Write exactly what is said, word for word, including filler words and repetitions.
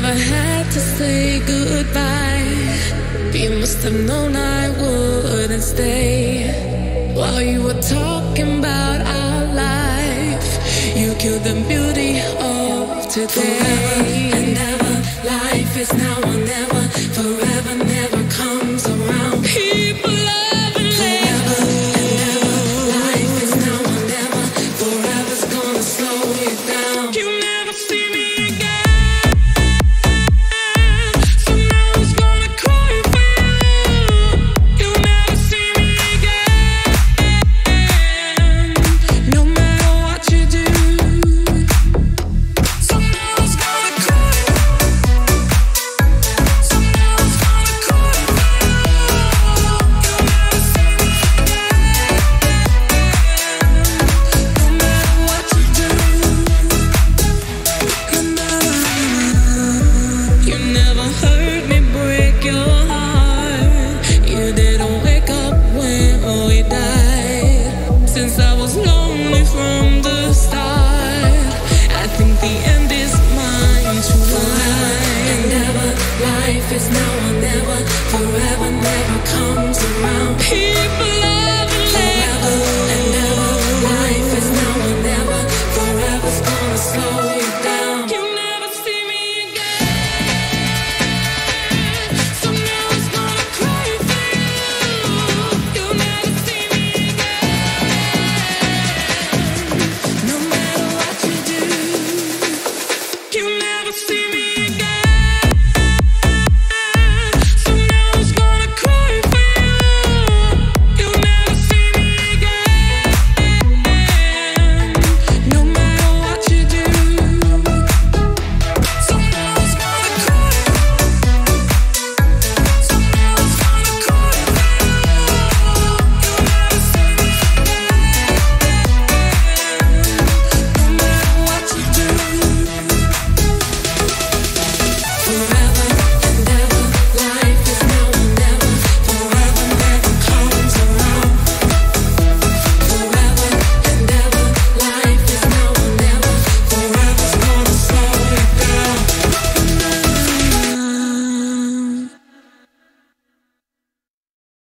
never had to say goodbye. You must have known I wouldn't stay. While you were talking about our life, you killed the beauty of today. Forever and ever, life is now or never. Forever never comes around. People love and forever and ever, life is now or never. Forever's gonna slow you down. You never see me again, so now who's gonna cry for you? You never see me again, no matter what you do. So now who's gonna cry? So now who's gonna cry for you? You never see me again, no matter what you do. You never heard me break your heart. You didn't wake up when we died. Since I was lonely from the start, I think the end is mine tonight. And ever, life is now